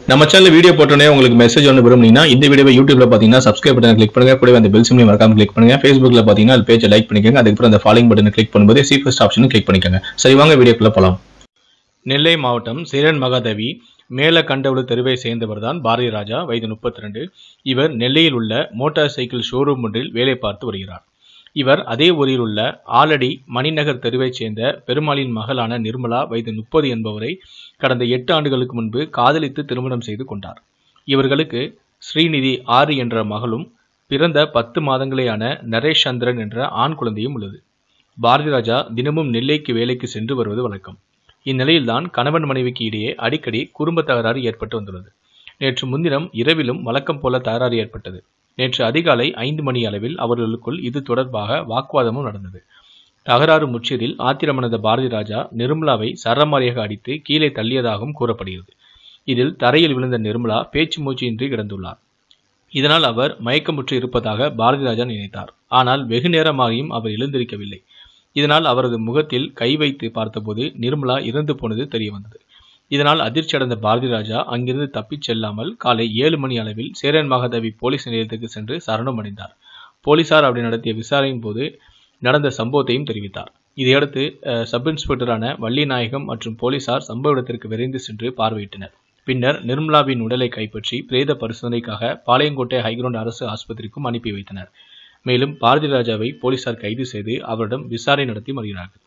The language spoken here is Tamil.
நம்ம சேனல் வீடியோ போட்டோனே உங்களுக்கு மெசேஜ் ஒன்று விரும்புனீங்கன்னா இந்த வீடியோவை யூடியூப்ல பாத்தீங்கன்னா சப்ஸ்கிரைப் பட்டன் கிளிக் பண்ணுங்க, கூடவே அந்த பெல் சிம்லையும் மறக்காம கிளிக் பண்ணுங்க. Facebookல பாத்தீங்கன்னா அது பேஜை லைக் பண்ணிக்கோங்க. அதுக்கப்புறம் அந்த ஃபாலோயிங் பட்டனை கிளிக் பண்ணும்போது சி ஃபர்ஸ்ட் ஆப்ஷனும் கிளிக் பண்ணிக்கோங்க. சரி வாங்க வீடியோக்குள்ள போலாம். நெல்லை மாவட்டம் சேரன் மகாதேவி மேலகண்டவளு தெருவை சேர்ந்தவர் தான் பாரதி ராஜா, வயது 32. இவர் நெல்லையில் உள்ள மோட்டார் சைக்கிள் ஷோரூம் ஒன்றில் வேலை பார்த்து வருகிறார். இவர் அதே ஊரில் உள்ள ஆலடி மணிநகர் தெருவைச் சேர்ந்த பெருமாளின் மகளான நிர்மலா, வயது 30 என்பவரை கடந்த 8 ஆண்டுகளுக்கு முன்பு காதலித்து திருமணம் செய்து கொண்டார். இவர்களுக்கு ஸ்ரீநிதி 6 என்ற மகளும் பிறந்த 10 மாதங்களேயான நரேஷ் சந்திரன் என்ற ஆண் குழந்தையும் உள்ளது. பாரதி ராஜா தினமும் நெல்லைக்கு வேலைக்கு சென்று வருவது வழக்கம். இந்நிலையில்தான் கணவன் மனைவிக்கு இடையே அடிக்கடி குடும்ப தகராறு ஏற்பட்டு வந்துள்ளது. நேற்று முன்தினம் இரவிலும் வழக்கம் போல தகராறு ஏற்பட்டது. நேற்று அதிகாலை 5 மணி அளவில் அவர்களுக்குள் இது தொடர்பாக வாக்குவாதமும் நடந்தது. தகராறு முற்றியதில் ஆத்திரமடைந்த பாரதி ராஜா நிர்மலாவை சரமாரியாக அடித்து கீழே தள்ளியதாகவும் கூறப்படுகிறது. இதில் தரையில் விழுந்த நிர்மலா பேச்சு மூச்சின்றி கிடந்துள்ளார். இதனால் அவர் மயக்கமுற்று இருப்பதாக பாரதி ராஜா நினைத்தார். ஆனால் வெகு நேரமாகியும் அவர் எழுந்திருக்கவில்லை. இதனால் அவரது முகத்தில் கை வைத்து பார்த்தபோது நிர்மலா இறந்து போனது தெரிய வந்தது. இதனால் அதிர்ச்சி அடைந்த பாரதி ராஜா அங்கிருந்து தப்பிச் செல்லாமல் காலை 7 மணி அளவில் சேரன் மகாதேவி போலீஸ் நிலையத்துக்கு சென்று சரணம் அடைந்தார். போலீசார் அப்படி நடத்திய விசாரணையின் போது நடந்த சம்பவத்தையும் தெரிவித்தார். இதையடுத்து சப் இன்ஸ்பெக்டரான வள்ளிநாயகம் மற்றும் போலீசார் சம்பவ இடத்திற்கு விரைந்து சென்று பார்வையிட்டனர். பின்னர் நிர்மலாவின் உடலை கைப்பற்றி பிரேத பரிசோதனைக்காக பாளையங்கோட்டை ஹைகிரவுண்ட் அரசு ஆஸ்பத்திரிக்கும் அனுப்பி வைத்தனர். மேலும் பாரதி ராஜாவை போலீசார் கைது செய்து அவரிடம் விசாரணை நடத்தி வருகிறார்கள்.